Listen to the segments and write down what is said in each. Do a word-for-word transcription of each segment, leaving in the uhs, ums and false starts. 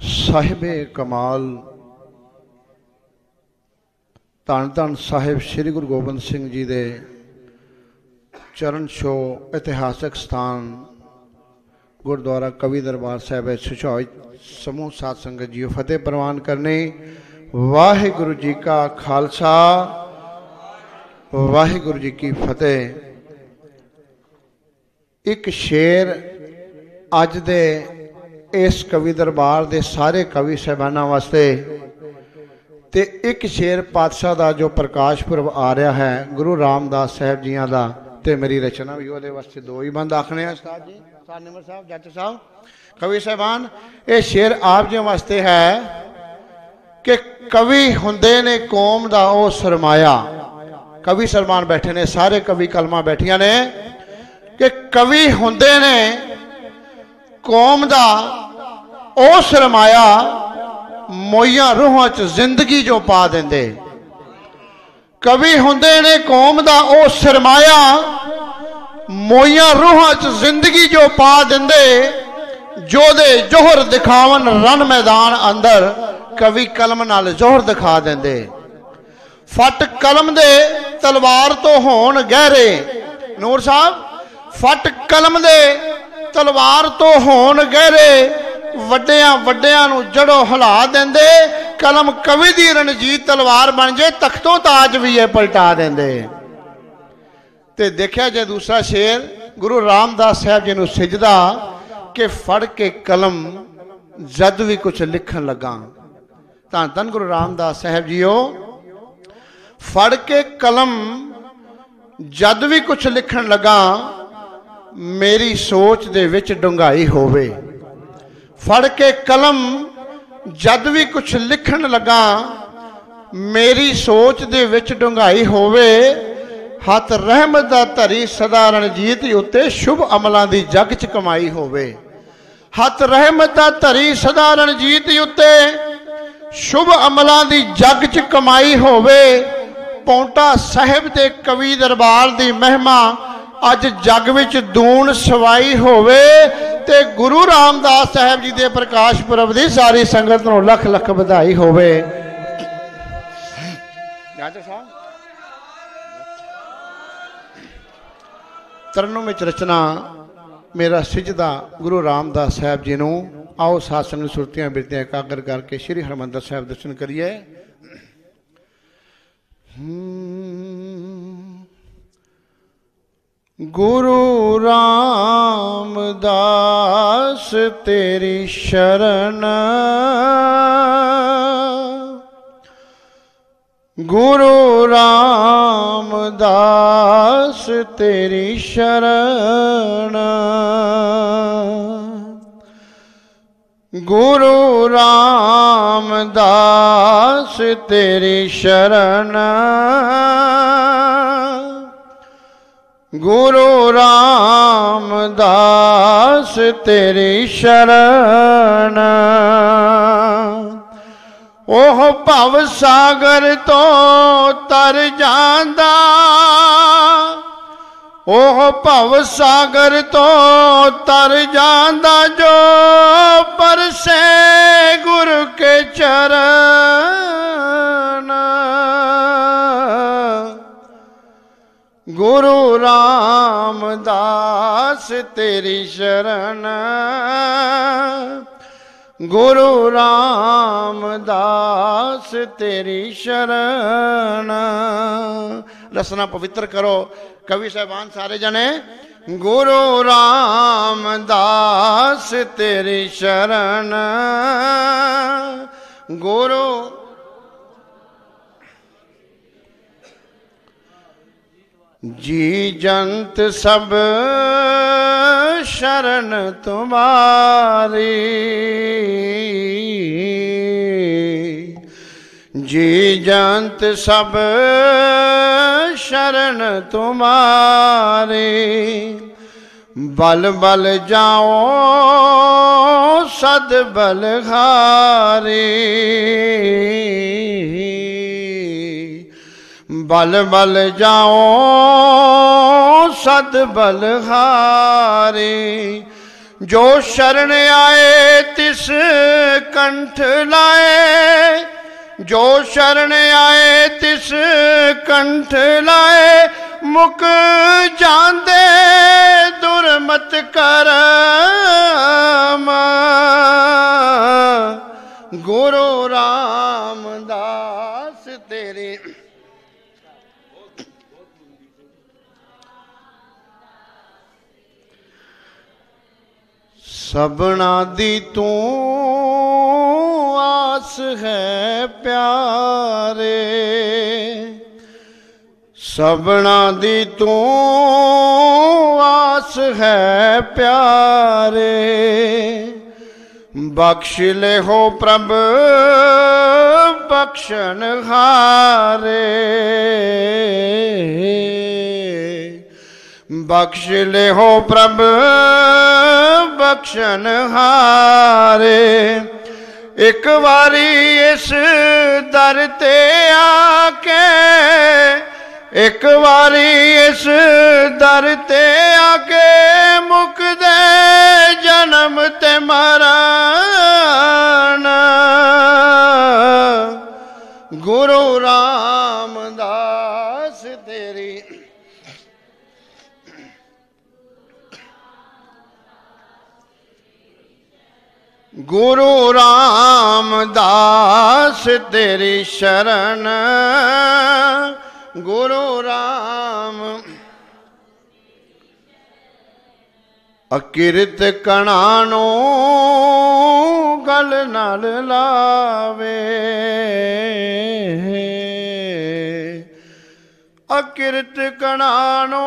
साहिबे कमाल धन धन साहिब श्री गुरु गोबिंद सिंह जी दे चरण छो इतिहासक स्थान गुरुद्वारा कवि दरबार साहिब सुचौज समूह साध संगत जी फतेह प्रवान करने। वाहिगुरु जी का खालसा वाहिगुरु जी की फतेह। एक शेर अज दे इस कवि दरबार दे सारे कवि साहबाना वास्ते ते एक शेर पातशाह का जो प्रकाश पुरब आ रहा है गुरु रामदास साहब जियां दा ते मेरी रचना भी वो वास्ते दो ही बंद आखने हैं। उस्ताद जी उस्ताद निमर साहब जट साहब कवि साहबान ये शेर आप जी वास्ते है कि कवि हुंदे ने कौम दा ओ सरमाया। कवि सरमान बैठे ने सारे कवि कलमा बैठिया ने कि कवि हुंदे ने कौम दा ओ सरमाया मोइया रूहां च जिंदगी जो पा देंदे। कवि हुंदे ने कौम दा ओ सरमाया मोइया रूहां च जिंदगी जो पा देंदे। जो दे जोहर दिखावन रन मैदान अंदर कवि कलम नाल जोहर दिखा देंदे। फट कलम दे तलवार तो होण गहरे नूर साहब फट कलम दे तलवार तो होण गहरे वड्डियां वड्डियां नूं जड़ों हिला देंदे। कलम कवि दी रणजीत तलवार बन जाए तख्तों ताज भी है पलटा देंदे। ते देखा जे दूसरा शेर गुरु रामदास साहब जी नूं सिजदा कि फड़ के कलम जद भी कुछ लिखन लगा। धन धन गुरु रामदास साहब जीओ फड़ के कलम जद भी कुछ लिखन लगा मेरी सोच दे विच डूंघाई होवे। फड़ के कलम जद भी कुछ लिखन लगा मेरी सोच दे विच डूंघाई होवे। हथ रहमत दा धरी सदा रणजीत उत्ते शुभ अमलों की जग च कमाई होवे। हथ रहमत दा धरी सदा रणजीत उत्ते शुभ अमलों की जग च कमाई होवे। पौंटा साहिब ते कवि दरबार दी महिमा अज जग विच दून सवाई होवे। ते गुरु रामदास साहब जी दे प्रकाश पुरब दी सारी संगत नूं लख लख बधाई होवे। तरनों में रचना मेरा सिजदा गुरु रामदास साहब जी नूं। आओ साध संगत सुरतियां बिरतियां एकागर करके श्री हरमंदर साहब दर्शन करिए। गुरु रामदास तेरी शरण गुरु रामदास तेरी शरण गुरु रामदास तेरी शरण गुरु रामदास तेरी शरण। ओह भव सागर तो तर जांदा ओह भव सागर तो तर जांदा जो परसे गुरु के चरण। गुरु रामदास तेरी शरण गुरु रामदास तेरी शरण। रसना पवित्र करो कवि साहबान सारे जने। गुरु रामदास तेरी शरण गुरु जी जंत सब शरण तुम्हारी जी जंत सब शरण तुम्हारी। बल बल जाओ सद बलहारी बल बल जाओ सद बलहारी। जो शरण आए तिस कंठ लाए, जो शरण आए तिस कंठ लाए, मुक जांदे दुर्मत करम। गुरु रामदास तेरी सबना दी तू आस है प्यारे, सबना दी तू आस है प्यारे। बख्श ले हो प्रभ बख्शन हारे, बख्श ले हो प्रभ बख्शन हारे। एक बारी इस दर ते आके, एक बारी इस दर ते आके, मुक दे जन्म ते मरण। गुरु रामदास तेरी गुरु रामदास तेरी शरण। गुरु राम अकिरत कणानो गल नाल लावे, अकिरत कणानो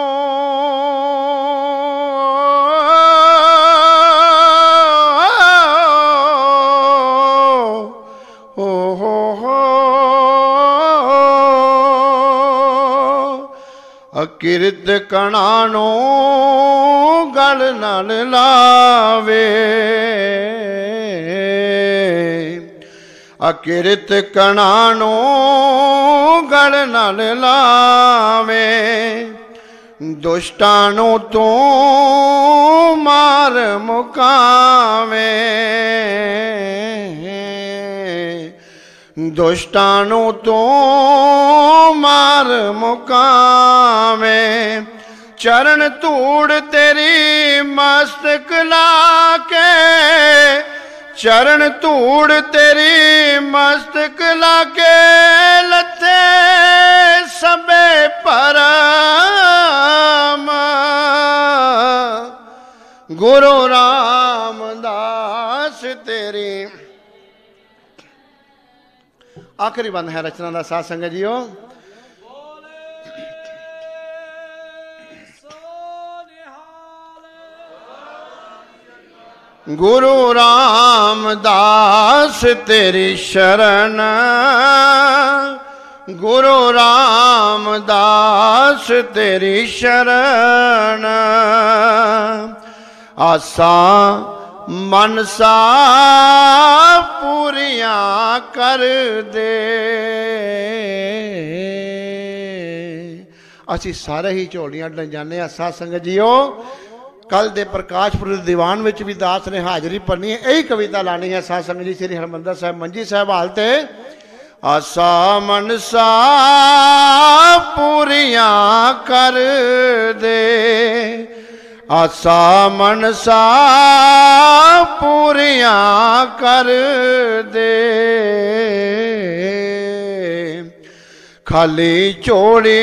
अकिरत कणानो गल नाल लावे, अकिरत कणानो गल नाल लावे। दुष्टानो तो मार मुकावे, दुष्टानो तो मार मुकावे। चरण धूड़ तेरी मस्तक लाके, चरण धूड़ तेरी मस्तक लाके, लथे सबे परम। गुरु रामदास तेरी आखिरी बंद है रचना का साथ संगत जीओ। गुरु रामदास तेरी शरण, गुरु रामदास तेरी शरण। आसा मनसा पूरियां कर दे। असी सारे ही झोलियां ढल जाने साध संगत जीओ। कल दे प्रकाश पुरब दीवान में भी दास ने हाजरी भरनी है, यही कविता लानी है साध संगत जी। श्री हरमंदर साहब मंजी साहब हालते आसा मनसा पूरियां कर दे, आसा मनसा पूरियां कर दे। खाली चोड़ी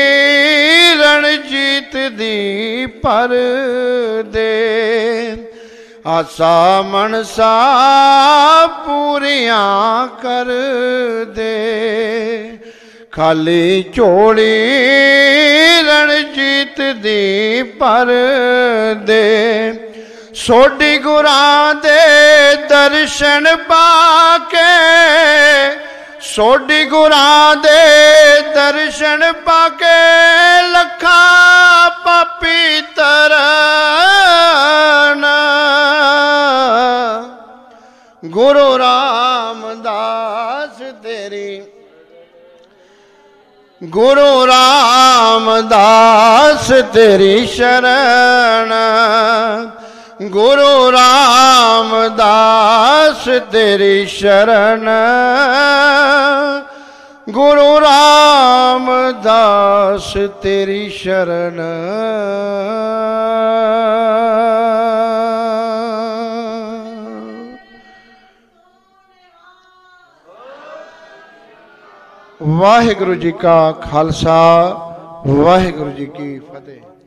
रणजीत दी पर दे, आसा मनसा पूरियां कर दे। खाली चोड़ी रणजीत दी पर दे। सोडी गुरां दे दर्शन पाके, सोडी गुरां दे दर्शन पाके, लखा पापी तरन। गुरु रामदास तेरी, गुरु रामदास तेरी शरण, गुरु रामदास तेरी शरण, गुरु रामदास तेरी शरण। वाहिगुरु जी का खालसा, वाहिगुरु जी की फतेह।